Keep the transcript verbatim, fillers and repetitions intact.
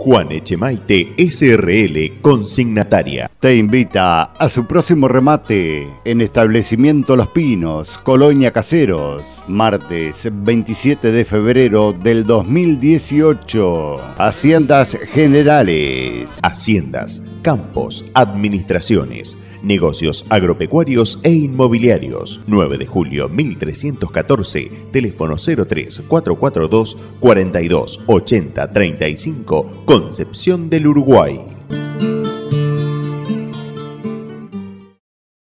Juan Echemaite S R L Consignataria te invita a su próximo remate en Establecimiento Los Pinos, Colonia Caseros, martes veintisiete de febrero del dos mil dieciocho. Haciendas Generales. Haciendas, campos, administraciones, negocios agropecuarios e inmobiliarios. nueve de julio mil trescientos catorce, teléfono cero tres cuatro cuatro dos, cuarenta y dos ochenta treinta y cinco, Concepción del Uruguay.